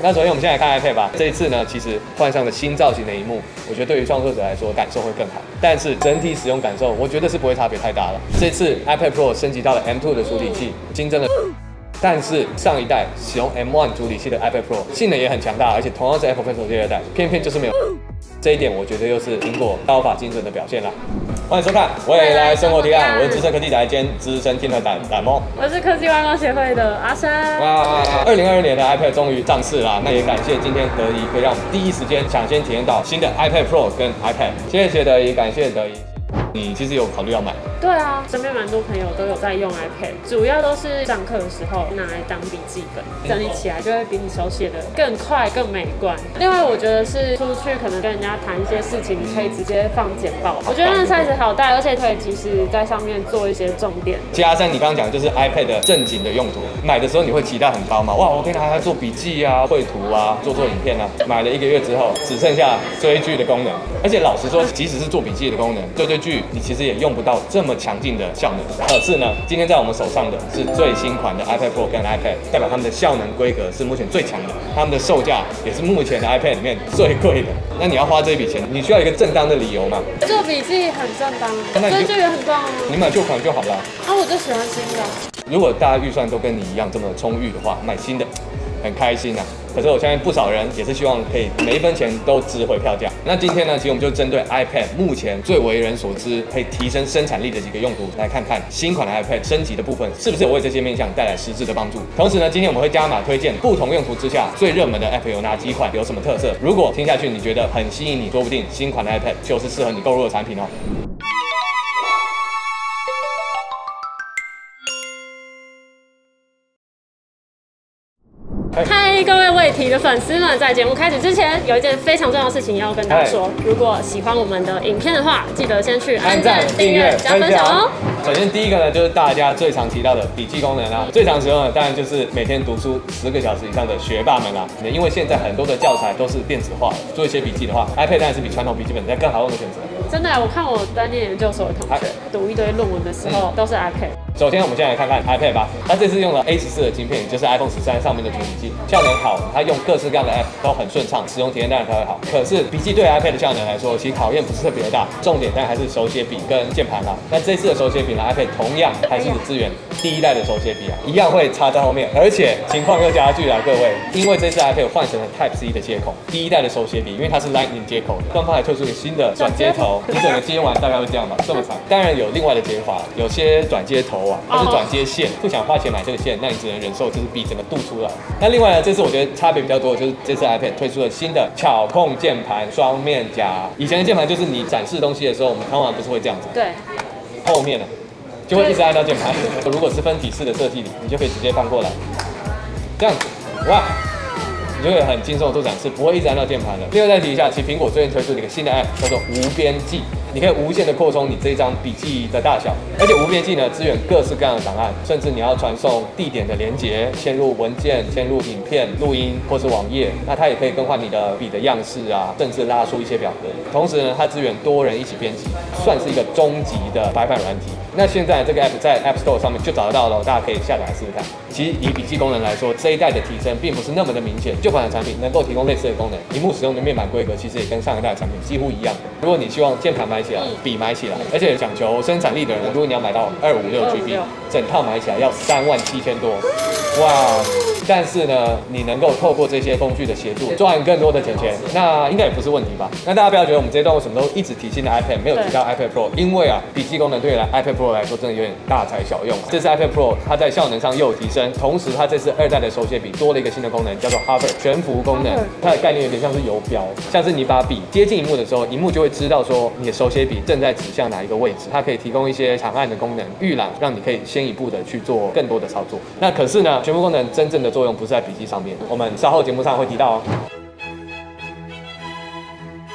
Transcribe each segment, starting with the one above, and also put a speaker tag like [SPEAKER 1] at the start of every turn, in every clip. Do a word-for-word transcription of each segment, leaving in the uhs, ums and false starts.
[SPEAKER 1] 那首先我们先来看 iPad 吧。这一次呢，其实换上了新造型的萤幕，我觉得对于创作者来说感受会更好。但是整体使用感受，我觉得是不会差别太大了。这次 iPad Pro 升级到了 M 二 的处理器，新增了。但是上一代使用 M 一 处理器的 iPad Pro 性能也很强大，而且同样是 Apple Pencil 第二代，偏偏就是没有。这一点我觉得又是苹果刀法精准的表现啦。欢迎收看未来生活提案，我是资深科技宅兼资深天团胆胆梦，
[SPEAKER 2] 我是科技外贸协会的阿珊。
[SPEAKER 1] 哇，二零二二年的 iPad 终于上市啦，那也感谢今天德仪可以让我们第一时间抢先体验到新的 iPad Pro 跟 iPad， 谢谢德仪，感谢德仪。你其实有考虑要买？
[SPEAKER 2] 对啊，身边蛮多朋友都有在用 iPad， 主要都是上课的时候拿来当笔记本，整理起来就会比你手写的更快、更美观。另外，我觉得是出去可能跟人家谈一些事情，你可以直接放简报。我觉得那 size 好大，而且可以及时在上面做一些重点。
[SPEAKER 1] 加上你刚刚讲的就是 iPad 的正经的用途，买的时候你会期待很高嘛？哇，我可以拿它做笔记啊、绘图啊、做做影片啊。买了一个月之后，只剩下追剧的功能。而且老实说，即使是做笔记的功能，追追剧你其实也用不到这么强劲的效能。可是呢，今天在我们手上的是最新款的 iPad Pro 跟 iPad， 代表它们的效能规格是目前最强的，它们的售价也是目前的 iPad 里面最贵的。那你要花这笔钱，你需要一个正当的理由嘛？
[SPEAKER 2] 做笔记很正当，追剧也很棒啊。
[SPEAKER 1] 你买旧款就好了。
[SPEAKER 2] 啊，我就喜欢新的。
[SPEAKER 1] 如果大家预算都跟你一样这么充裕的话，买新的很开心啊。可是我相信不少人也是希望可以每一分钱都值回票价。那今天呢，其实我们就针对 iPad 目前最为人所知可以提升生产力的几个用途，来看看新款的 iPad 升级的部分是不是有为这些面向带来实质的帮助。同时呢，今天我们会加码推荐不同用途之下最热门的 App 有哪几款，有什么特色。如果听下去你觉得很吸引你，说不定新款的 iPad 就是适合你购入的产品哦。
[SPEAKER 2] 嗨，各位未提的粉丝们，在节目开始之前，有一件非常重要的事情要跟大家说。如果喜欢我们的影片的话，记得先去按赞、订阅、加分享哦。
[SPEAKER 1] 首先第一个呢，就是大家最常提到的笔记功能啊。最常使用的当然就是每天读书十个小时以上的学霸们啦。因为现在很多的教材都是电子化，做一些笔记的话 ，iPad 当然是比传统笔记本再更好用的选择。
[SPEAKER 2] 真的，我看我在念研究所的同学读一堆论文的时候，都是 iPad。
[SPEAKER 1] 首先，我们先来看看 iPad 吧。它这次用了 A 十四的晶片，也就是 iPhone 十三上面的处理器，效能好，它用各式各样的 App 都很顺畅，使用体验当然才会好。可是笔记对 iPad 的效能来说，其实考验不是特别的大，重点当然还是手写笔跟键盘啦。那这次的手写笔呢 ，iPad 同样还是支援第一代的手写笔啊，一样会插在后面，而且情况又加剧了，各位，因为这次 iPad 换成了 Type C 的接口，第一代的手写笔因为它是 Lightning 接口，官方还推出一个新的转接头，你整个接完大概会这样吧，这么长。当然有另外的解法，有些转接头啊，它是转接线，不想花钱买这个线，那你只能忍受就是笔整个凸出来。那另外呢，这次我觉得差别比较多的就是这次 iPad 推出了新的巧控键盘双面夹。以前的键盘就是你展示东西的时候，我们通常不是会这样子，
[SPEAKER 2] 对，
[SPEAKER 1] 后面呢就会一直按到键盘。如果是分体式的设计里，你就可以直接翻过来，这样子，哇！你就可以很轻松的做展示，不会一直按到键盘的。另外再提一下，其实苹果最近推出了一个新的 App， 叫做无边记。你可以无限的扩充你这一张笔记的大小，而且无边记呢支援各式各样的档案，甚至你要传送地点的连结、嵌入文件、嵌入影片、录音或是网页，那它也可以更换你的笔的样式啊，甚至拉出一些表格。同时呢，它支援多人一起编辑，算是一个终极的白板软体。那现在这个 App 在 App Store 上面就找得到了，大家可以下载来试试看。其实以笔记功能来说，这一代的提升并不是那么的明显，旧款的产品能够提供类似的功能，萤幕使用的面板规格其实也跟上一代的产品几乎一样。如果你希望键盘买起来，笔买起来，而且讲求生产力的人，如果你要买到二五六 G B， 整套买起来要三万七千多，哇！但是呢，你能够透过这些工具的协助，赚更多的钱钱，那应该也不是问题吧？那大家不要觉得我们这一段为什么都一直提新的 iPad， 没有提到 iPad Pro， 因为啊，笔记功能对于 iPad Pro 来说真的有点大材小用。这次 iPad Pro 它在效能上又有提升，同时它这次二代的手写笔多了一个新的功能，叫做 Hover 悬浮功能。它的概念有点像是游标，像是你把笔接近萤幕的时候，萤幕就会知道说你的手写笔正在指向哪一个位置。它可以提供一些长按的功能，预览，让你可以先一步的去做更多的操作。那可是呢，悬浮功能真正的作用不是在笔记上面，我们稍后节目上会提到哦。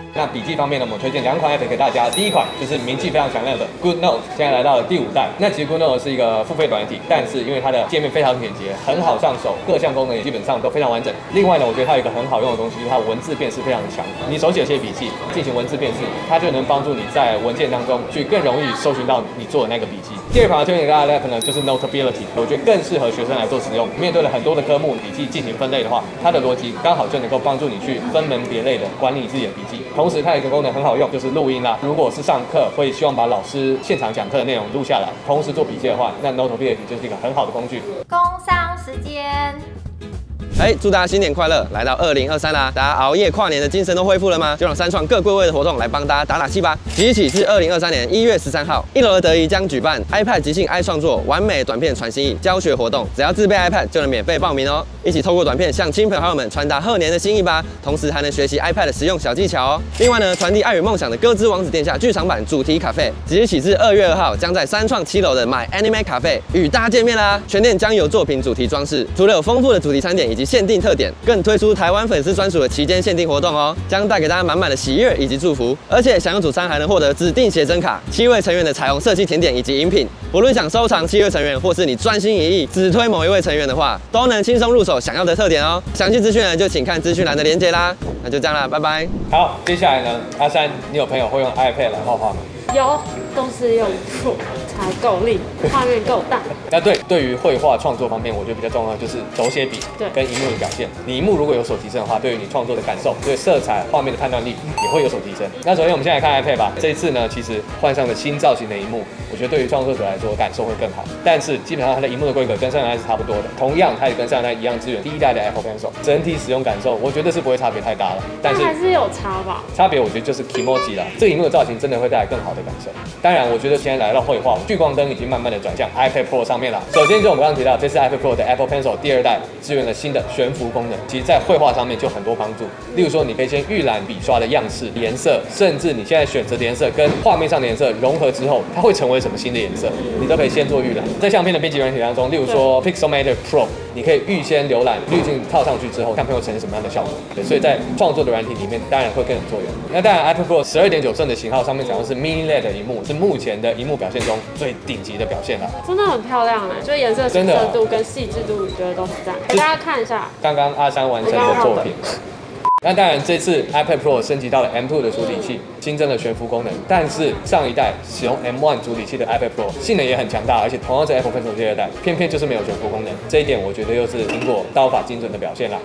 [SPEAKER 1] 那笔记方面呢，我们推荐两款 iPad 给大家。第一款就是名气非常响亮的 GoodNote， 现在来到了第五代。那其实 GoodNote 是一个付费软体，但是因为它的界面非常简洁，很好上手，各项功能也基本上都非常完整。另外呢，我觉得它有一个很好用的东西，就是它文字辨识非常的强。你手写写笔记进行文字辨识，它就能帮助你在文件当中去更容易搜寻到你做的那个笔记。第二款推荐给大家的 app 呢，就是 Notability， 我觉得更适合学生来做使用。面对了很多的科目笔记进行分类的话，它的逻辑刚好就能够帮助你去分门别类的管理自己的笔记。同时，它有一个功能很好用，就是录音啦。如果是上课会希望把老师现场讲课的内容录下来，同时做笔记的话，那 Notability 就是一个很好的工具。
[SPEAKER 3] 工商时间。
[SPEAKER 4] 哎，祝大家新年快乐！来到二零二三啦，大家熬夜跨年的精神都恢复了吗？就让三创各柜位的活动来帮大家打打气吧。即日起至二零二三年一月十三号，一楼的德仪将举办 iPad 即兴爱创作完美短片传心意教学活动，只要自备 iPad 就能免费报名哦。一起透过短片向亲朋好友们传达贺年的心意吧，同时还能学习 iPad 的实用小技巧哦。另外呢，传递爱与梦想的歌之王子殿下剧场版主题咖啡，即日起至二月二号，将在三创七楼的 My Anime 咖啡与大家见面啦。全店将有作品主题装饰，除了有丰富的主题餐点以及限定特点，更推出台湾粉丝专属的期间限定活动哦，将带给大家满满的喜悦以及祝福。而且享用主餐还能获得指定写真卡、七位成员的彩虹色系甜点以及饮品。不论想收藏七位成员，或是你专心一意只推某一位成员的话，都能轻松入手想要的特点哦。详细资讯呢，就请看资讯栏的连结啦。那就这样啦，拜拜。
[SPEAKER 1] 好，接下来呢，阿山，你有朋友会用 iPad 来画画吗？
[SPEAKER 2] 有，都是用 Pro 才够力，画面够大。
[SPEAKER 1] 那对，对于绘画创作方面，我觉得比较重要的就是手写笔跟荧幕的表现。你荧幕如果有所提升的话，对于你创作的感受，对色彩、画面的判断力也会有所提升。那首先我们先来看 iPad 吧。这一次呢，其实换上了新造型的荧幕，我觉得对于创作者来说感受会更好。但是基本上它的荧幕的规格跟上一代是差不多的，同样它也跟上一代一样支援第一代的 Apple Pencil， 整体使用感受我觉得是不会差别太大了。但是
[SPEAKER 2] 还是有差吧？
[SPEAKER 1] 差别我觉得就是 Kimoji 啦，这个荧幕的造型真的会带来更好的感受。当然，我觉得现在来到绘画，聚光灯已经慢慢的转向 iPad Pro 上面了。首先就我们刚刚提到，这次 iPad Pro 的 Apple Pencil 第二代支援了新的悬浮功能，其实在绘画上面就很多帮助。例如说，你可以先预览笔刷的样式、颜色，甚至你现在选择的颜色跟画面上的颜色融合之后，它会成为什么新的颜色，你都可以先做预览。在相片的编辑软体当中，例如说 Pixelmator Pro， 你可以预先浏览滤镜套上去之后，看会呈现什么样的效果。对，所以在创作的软体里面，当然会更有作用。那当然 iPad Pro 十二点九寸的型号上面讲的是 Mini L E D 的荧幕，是目前的荧幕表现中最顶级的表现了。
[SPEAKER 2] 真的很漂亮哎，就颜色深色度跟细致度，我觉得都是赞。给大家看一下
[SPEAKER 1] 刚刚阿山完成的作品。那当然，这次 iPad Pro 升级到了 M 二 的处理器，新增了悬浮功能。但是上一代使用 M 一 处理器的 iPad Pro 性能也很强大，而且同样是 Apple Pencil 第二代，偏偏就是没有悬浮功能。这一点我觉得又是苹果刀法精准的表现啦。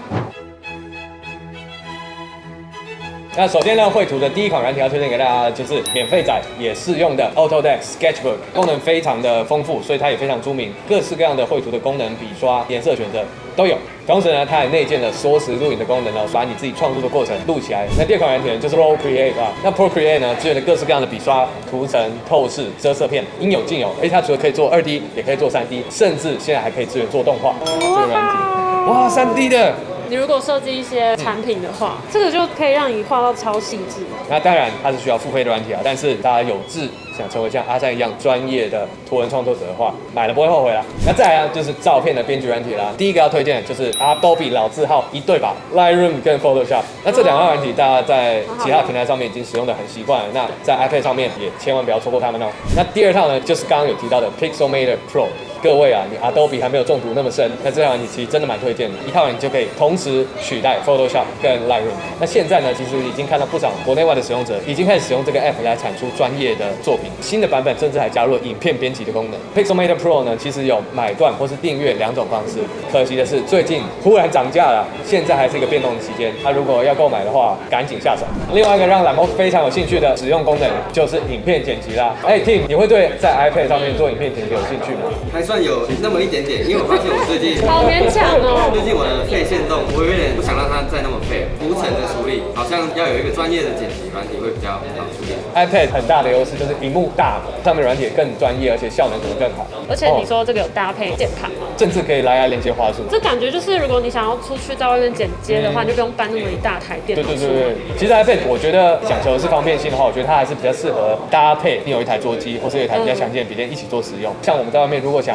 [SPEAKER 1] 那首先呢，绘图的第一款软体要推荐给大家的就是免费仔也适用的 Autodesk Sketchbook， 功能非常的丰富，所以它也非常出名，各式各样的绘图的功能、笔刷、颜色选择都有。同时呢，它也内建了缩时录影的功能哦，把你自己创作的过程录起来。那第二款软体呢，就是 Procreate 啊。那 Procreate 呢，支援了各式各样的笔刷、图层、透视、遮色片，应有尽有。而且它除了可以做二 D， 也可以做三 D， 甚至现在还可以支援做动画。这个软体，哇，三 D 的。
[SPEAKER 2] 你如果设计一些产品的话，这个就可以让你画到超细致。
[SPEAKER 1] 那当然它是需要付费的软体啊，但是大家有志想成为像阿山一样专业的图文创作者的话，买了不会后悔啦。那再来啊，就是照片的编辑软体啦。第一个要推荐的就是 Adobe 老字号一对吧 ，Lightroom 跟 Photoshop。那这两个软体大家在其他平台上面已经使用的很习惯了，那在 iPad 上面也千万不要错过它们哦。那第二套呢，就是刚刚有提到的 Pixelmator Pro。各位啊，你 Adobe 还没有中毒那么深，那这款软体其实真的蛮推荐的，一套你就可以同时取代 Photoshop 跟 Lightroom。那现在呢，其实已经看到不少国内外的使用者已经开始使用这个 App 来产出专业的作品，新的版本甚至还加入了影片编辑的功能。Pixelmator Pro 呢，其实有买断或是订阅两种方式，可惜的是最近忽然涨价了，现在还是一个变动的期间，他如果要购买的话，赶紧下手。另外一个让懒猫非常有兴趣的使用功能就是影片剪辑啦。哎 ，Tim， 你会对在 iPad 上面做影片剪辑有兴趣吗？
[SPEAKER 4] 还算有那么一点点，因为我发现我最近
[SPEAKER 2] 好勉强哦。
[SPEAKER 4] 最近我的废线动，我有点不想让它再那么废，浮层的处理好像要有一个专业的剪辑软体会比较好处理。
[SPEAKER 1] iPad 很大的优势就是屏幕大，上面软体也更专业，而且效能可能更好。
[SPEAKER 2] 而且你说这个有搭配键盘吗？
[SPEAKER 1] 甚至可以蓝牙连接滑鼠。
[SPEAKER 2] 这感觉就是如果你想要出去在外面剪接的话，你就不用搬那么一大台电脑。
[SPEAKER 1] 对对对对，其实 iPad 我觉得讲求的是方便性的话，我觉得它还是比较适合搭配你有一台桌机或是有一台比较强劲的笔电一起做使用。像我们在外面如果想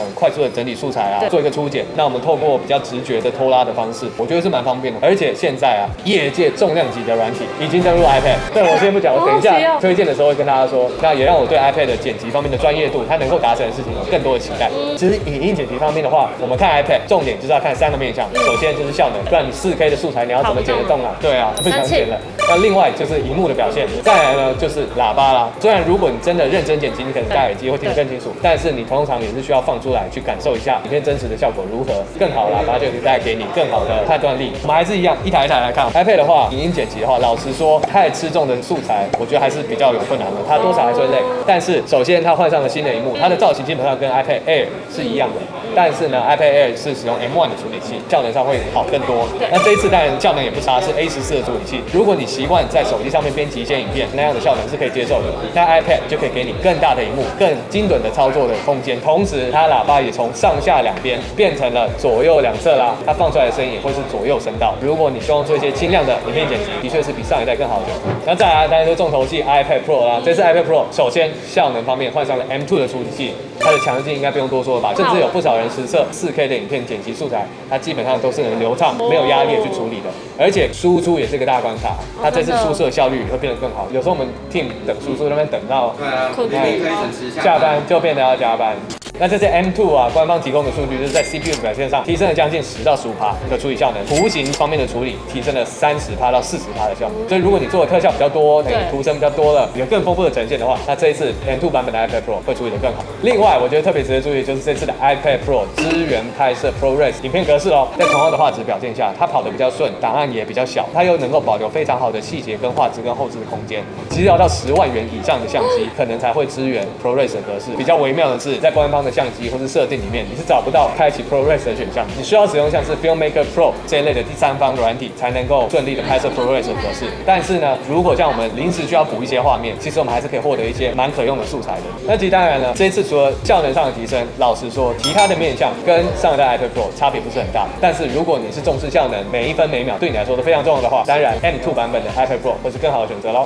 [SPEAKER 1] 快速的整理素材啊，做一个初剪。那我们透过比较直觉的拖拉的方式，我觉得是蛮方便的。而且现在啊，业界重量级的软体已经登陆 iPad。但我先不讲，我等一下推荐的时候会跟大家说。那也让我对 iPad 的剪辑方面的专业度，它能够达成的事情有更多的期待。其实影音剪辑方面的话，我们看 iPad 重点就是要看三个面向。首先就是效能，不然你 四 K 的素材你要怎么剪得动啊？对啊，不想剪了。那另外就是荧幕的表现，再来呢就是喇叭啦。虽然如果你真的认真剪辑，你可能戴耳机会听得更清楚，但是你通常也是需要放出来去感受一下影片真实的效果如何。更好的喇叭就可以带给你更好的判断力。我们还是一样一台一台来看 iPad 的话，影音剪辑的话，老实说太吃重的素材，我觉得还是比较有困难的，它多少还是会累。但是首先它换上了新的荧幕，它的造型基本上跟 iPad Air 是一样的，但是呢 iPad Air 是使用 M 一 的处理器，效能上会好更多。那这一次当然效能也不差，是 A 十四 的处理器。如果你习惯在手机上面编辑一些影片，那样的效能是可以接受的。那 iPad 就可以给你更大的荧幕、更精准的操作的空间，同时它喇叭也从上下两边变成了左右两侧啦，它放出来的声音也会是左右声道。如果你希望做一些轻量的影片剪辑，的确是比上一代更好的。那再来当然就是重头戏 iPad Pro 啦，这次 iPad Pro 首先效能方面换上了 M 二 的处理器，它的强劲应该不用多说了吧？甚至有不少人实测 四 K 的影片剪辑素材，它基本上都是能流畅、没有压力的去处理的。而且输出也是个大关卡，它这次输出的效率也会变得更好。有时候我们 team 等输出那边等到下班就变得要加班。那这些 M 二 啊，官方提供的数据就是在 C P U 的表现上提升了将近十到十五趴的处理效能，图形方面的处理提升了三十趴到四十趴的效能。所以如果你做的特效比较多，等于图层比较多了，有更丰富的呈现的话，那这一次 M 二 版本的 iPad Pro 会处理得更好。另外，我觉得特别值得注意就是这次的 iPad Pro 支援拍摄 ProRes 影片格式哦，在同样的画质表现下，它跑得比较顺，档案也比较小，它又能够保留非常好的细节跟画质跟后置的空间。其实要到十万元以上的相机，可能才会支援 ProRes 的格式。比较微妙的是，在官方的相机或是设定里面，你是找不到开启 ProRes 的选项，你需要使用像是 Filmmaker Pro 这一类的第三方软体，才能够顺利的拍摄 ProRes 的格式。但是呢，如果像我们临时需要补一些画面，其实我们还是可以获得一些蛮可用的素材的。那其实当然了，这一次除了效能上的提升，老实说，其他的面向跟上一代 iPad Pro 差别不是很大。但是如果你是重视效能，每一分每一秒对你来说都非常重要的话，当然 M 二 版本的 iPad Pro 会是更好的选择咯。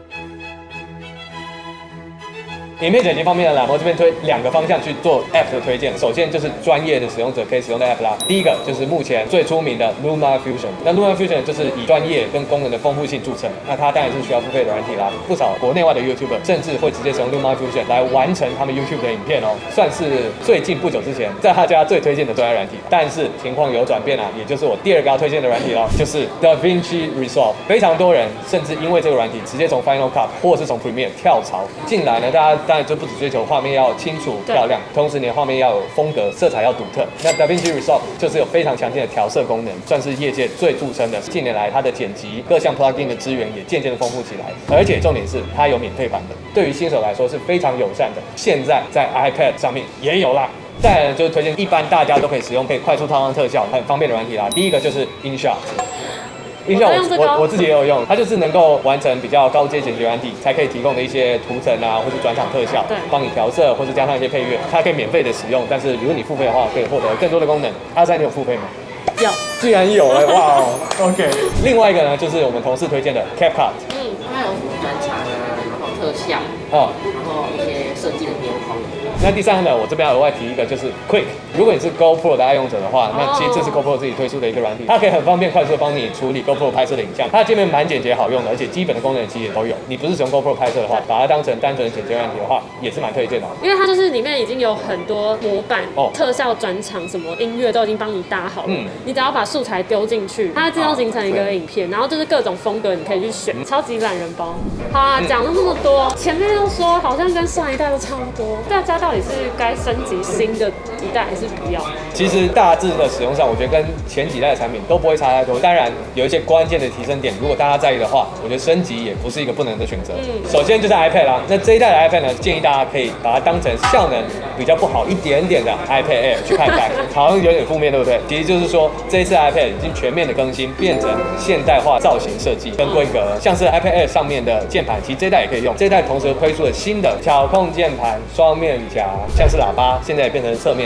[SPEAKER 1] 影片剪辑方面呢，我这边推两个方向去做 App 的推荐。首先就是专业的使用者可以使用的 App 啦。第一个就是目前最出名的 Luma Fusion。那 Luma Fusion 就是以专业跟功能的丰富性著称。那它当然是需要付费的软体啦。不少国内外的 YouTuber 甚至会直接使用 Luma Fusion 来完成他们 YouTube 的影片哦，算是最近不久之前在他家最推荐的专业软体。但是情况有转变啊，也就是我第二个要推荐的软体咯，就是 DaVinci Resolve。非常多人甚至因为这个软体直接从 Final Cut 或是从 Premiere 跳槽进来呢，大家。当然就不只追求画面要清楚漂亮，同时你的画面要有风格，色彩要独特。那 DaVinci Resolve 就是有非常强劲的调色功能，算是业界最著称的。近年来它的剪辑各项 plugin 的资源也渐渐的丰富起来，而且重点是它有免费版本，对于新手来说是非常友善的。现在在 iPad 上面也有啦。再来就是推荐一般大家都可以使用，可以快速套上特效，很方便的软体啦。第一个就是 InShot。音效 我, 我, 我自己也有用，它就是能够完成比较高阶剪辑软体才可以提供的一些图层啊，或是转场特效，帮你调色，或是加上一些配乐，它可以免费的使用。但是如果你付费的话，可以获得更多的功能。阿三，你有付费吗？
[SPEAKER 2] 有，
[SPEAKER 1] 居然有哎、欸，哇哦 ，OK。另外一个呢，就是我们同事推荐的 CapCut，
[SPEAKER 5] 嗯，它有转场啊，然后特效，
[SPEAKER 1] 哦，
[SPEAKER 5] 然后一些设计的边框。
[SPEAKER 1] 那第三个呢，我这边要额外提一个，就是 Quick。如果你是 GoPro 的爱用者的话，那其实这是 GoPro 自己推出的一个软体，它可以很方便、快速的帮你处理 GoPro 拍摄的影像。它的界面蛮简洁好用的，而且基本的功能其实也都有。你不是使用 GoPro 拍摄的话，把它当成单纯的剪接软体的话，也是蛮推荐的。
[SPEAKER 2] 因为它就是里面已经有很多模板、
[SPEAKER 1] 哦、
[SPEAKER 2] 特效转场、什么音乐都已经帮你搭好了，嗯，你只要把素材丢进去，它会自动形成一个影片，然后就是各种风格你可以去选，超级懒人包。好啊，讲了那么多，前面又说好像跟上一代都差不多，大家到底是该升级新的一代还是不要？
[SPEAKER 1] 其实大致的使用上，我觉得跟前几代的产品都不会差太多。当然有一些关键的提升点，如果大家在意的话，我觉得升级也不是一个不能的选择。嗯，首先就是 iPad 啦，那这一代的 iPad 呢，建议大家可以把它当成效能比较不好一点点的 iPad Air 去看待，好像有点负面，对不对？其实就是说这一次 iPad 已经全面的更新，变成现代化造型设计跟规格，像是 iPad Air 上面的键盘，其实这一代也可以用。这一代同时推出了新的巧控键盘、双面夹，像是喇叭，现在也变成侧面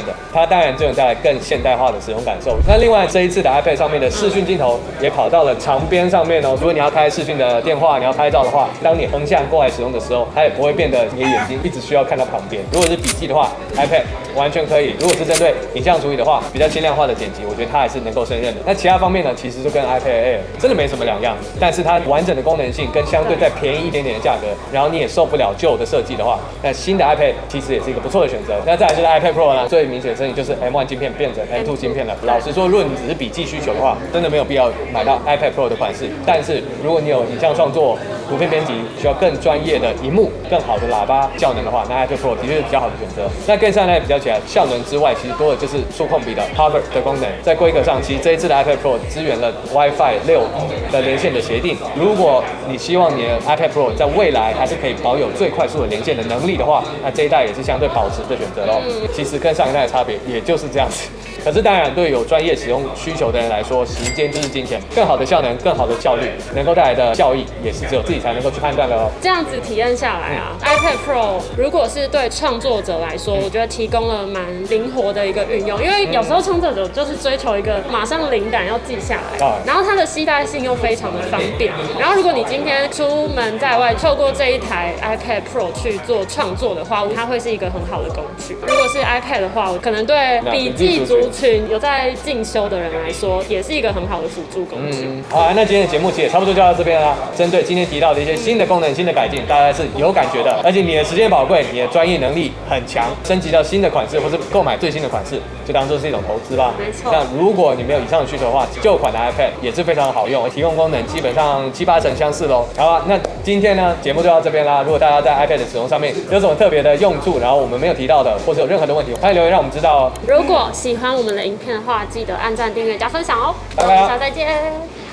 [SPEAKER 1] 的，它当然就能带来更现代化的使用感受。那另外这一次的 iPad 上面的视讯镜头也跑到了长边上面哦，如果你要开视讯的电话，你要拍照的话，当你横向过来使用的时候，它也不会变得你的眼睛一直需要看到旁边。如果是笔记的话 ，iPad 完全可以。如果是针对影像处理的话，比较轻量化的剪辑，我觉得它还是能够胜任的。那其他方面呢，其实就跟 iPad Air 真的没什么两样，但是它完整的功能性跟相对再便宜一点点的价格，然后你也受不了旧的设计的话，那新的 iPad 其实也是一个不错的选择。那再来就是 iPad Pro 呢，最明显的升级就是 M 一 晶片变成 M 二 晶片了。老实说，如果你只是笔记需求的话，真的没有必要买到 iPad Pro 的款式。但是如果你有影像创作、图片编辑，需要更专业的萤幕、更好的喇叭效能的话，那 iPad Pro 的确是比较好的选择。那跟上一代比较起来，效能之外，其实多的就是触控笔的 Hover 的功能。在规格上，其实这一次的 iPad Pro 支援了 Wi-Fi 六的连线的协定。如果你希望你的 iPad Pro 在未来还是可以保有最快速的连线的能力的话，那这一代也是相对保值的选择咯。其实跟上一代的差别也就是这样子。可是当然，对有专业使用需求的人来说，时间就是金钱，更好的效能、更好的效率，能够带来的效益，也是只有自己才能够去判断的哦。
[SPEAKER 2] 这样子体验下来啊、嗯、，iPad Pro 如果是对创作者来说，我觉得提供了蛮灵活的一个运用，因为有时候创作者就是追求一个马上灵感要记下来，嗯、然后它的携带性又非常的方便。然后如果你今天出门在外，透过这一台 iPad Pro 去做创作的话，它会是一个很好的工具。如果是 iPad 的话，可能对笔记族群有在进修的人来说，也是一个很好的辅助工具。
[SPEAKER 1] 嗯，好啊，那今天的节目其实也差不多就到这边啦。针对今天提到的一些新的功能、新的改进，大家是有感觉的，而且你的时间宝贵，你的专业能力很强，升级到新的款式或是购买最新的款式，就当做是一种投资吧。
[SPEAKER 2] 没错。
[SPEAKER 1] 那如果你没有以上的需求的话，旧款的 iPad 也是非常好用，提供功能基本上七八成相似喽。好啊，那今天呢节目就到这边啦。如果大家在 iPad 的使用上面有什么特别的用处，然后我们没有提到的，或者有任何的问题，欢迎留言让我们知道哦。
[SPEAKER 2] 如果喜欢我们的影片的话，记得按赞、订阅、加分享哦。
[SPEAKER 1] 拜拜。
[SPEAKER 2] 下次再见。